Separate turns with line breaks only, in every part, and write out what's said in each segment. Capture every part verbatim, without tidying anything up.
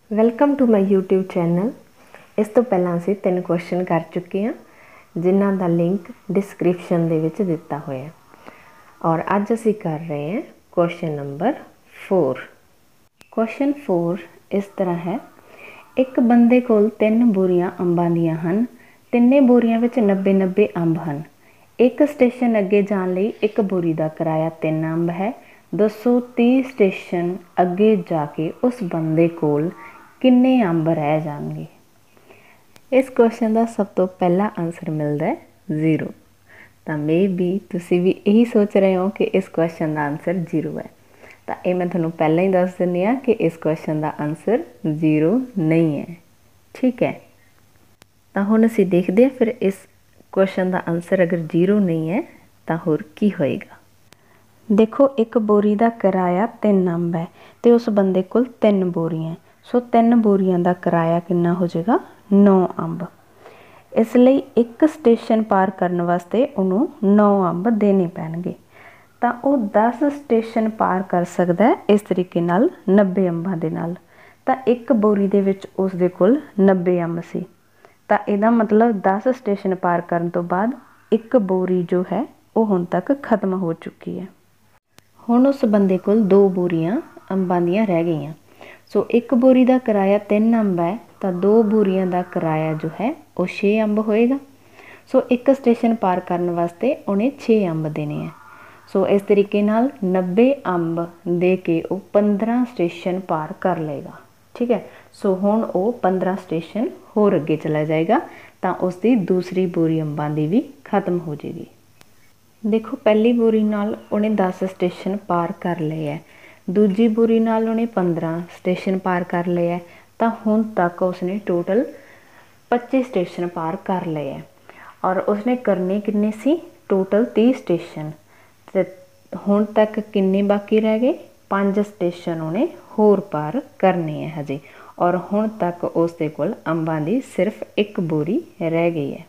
Welcome to my YouTube channel. ਇਸ ਤੋਂ ਪਹਿਲਾਂ ਅਸੀਂ ਤਿੰਨ ਕੁਐਸਚਨ ਕਰ ਚੁੱਕੇ ਹਾਂ ਜਿਨ੍ਹਾਂ ਦਾ ਲਿੰਕ ਡਿਸਕ੍ਰਿਪਸ਼ਨ ਦੇ ਵਿੱਚ ਦਿੱਤਾ ਹੋਇਆ ਔਰ ਅੱਜ ਅਸੀਂ ਕਰ ਰਹੇ ਹਾਂ question number four. Question four ਇਸ ਤਰ੍ਹਾਂ ਹੈ, ਇੱਕ ਬੰਦੇ ਕੋਲ ਤਿੰਨ ਬੋਰੀਆਂ ਅੰਬਾਂ ਦੀਆਂ ਹਨ। ਤਿੰਨੇ ਬੋਰੀਆਂ ਵਿੱਚ ਨੱਬੇ ਨੱਬੇ ਅੰਬ ਹਨ। ਇੱਕ ਸਟੇਸ਼ਨ ਅੱਗੇ ਜਾਣ ਲਈ ਇੱਕ ਬੋਰੀ ਦਾ ਕਿਰਾਇਆ ਤਿੰਨ ਅੰਬ ਹੈ। दसो तीह स्टेशन अगे जाके उस बंदे कोल किन्ने अंब रह जाएंगे। इस क्वेश्चन का सब तो पहला आंसर मिलता है जीरो। तो मे बी तुसी भी यही सोच रहे हो कि इस क्वेश्चन का आंसर जीरो है। तो ये मैं थोड़ा पहले ही दस दिनी हाँ कि इस क्वेश्चन का आंसर जीरो नहीं है। ठीक है, तो हुण असीं देखते हैं फिर इस क्वेश्चन का आंसर अगर जीरो नहीं है तो होर की होएगा। देखो, एक बोरी का किराया तीन अंब है तो उस बंदे को तीन बोरियां है, सो तीन बोरियां का किराया कितना हो जाएगा, नौ अंब। इसलिए एक स्टेशन पार करने वास्ते उन्होंने नौ अंब देने पैणगे। तो वह दस स्टेशन पार कर सकता है इस तरीके नाल नब्बे अंबां दे नाल। तो एक बोरी दे विच उसदे कोल नब्बे अंब सी, तो इहदा मतलब दस स्टेशन पार करने तो बाद एक बोरी जो है वो हुण तक खत्म हो चुकी है। हुण उस बंदे कोल दो बोरियां अंबां दियां रह गईयां। सो एक बोरी का किराया तीन अंब है तो दो बोरियां का किराया जो है वो छे अंब होएगा। सो एक स्टेशन पार करने वास्ते उन्हें छे अंब देने हैं। सो इस तरीके नाल नब्बे अंब दे के वो पंद्रह स्टेशन पार कर लेगा। ठीक है, सो हुण वो पंद्रह स्टेशन होर अगे चला जाएगा तो उसकी दूसरी बोरी अंबां दी भी खत्म हो जाएगी। देखो, पहली बोरी नाल उन्हें दस स्टेशन पार कर लिए है, दूजी बोरी नाल उन्हें पंद्रह स्टेशन पार कर लिए है, तो हुण तक उसने टोटल पच्चीस स्टेशन पार कर लिए है। और उसने करने किन्ने सी, टोटल तीस स्टेशन। ते हुण तक किन्ने बाकी रह गए, पांच स्टेशन उन्हें होर पार करने हैं हजे। और हुण तक उसदे कोल अंबां दी सिर्फ एक बोरी रह गई है।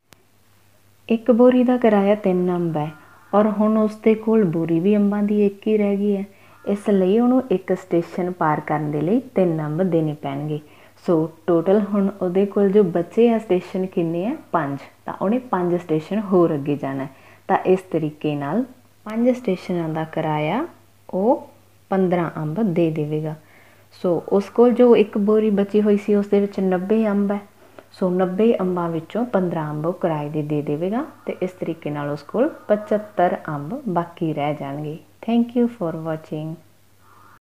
एक बोरी का किराया तीन अंब है और हुण उसदे कोल बोरी भी अंबां दी एक ही रह गई है, इसलिए उन्होंने एक स्टेशन पार करने के लिए तीन अंब देने पैणगे। सो टोटल हुण उहदे कोल जो बचे है स्टेशन किन्ने है, पांच। तो उन्हें पांच स्टेशन होर अगे जाना है। तो इस तरीके नाल पांच स्टेशनों का किराया वो पंद्रह अंब दे देगा। सो उस कोल जो एक बोरी बची हुई सी उसदे विच नब्बे अंब है। सो नब्बे अंबां विचों पंद्रह अंब किराए दे दे देगा तो इस तरीके नाल उस कोल पचहत्तर अंब बाकी रह जाएंगे। Thank you for watching.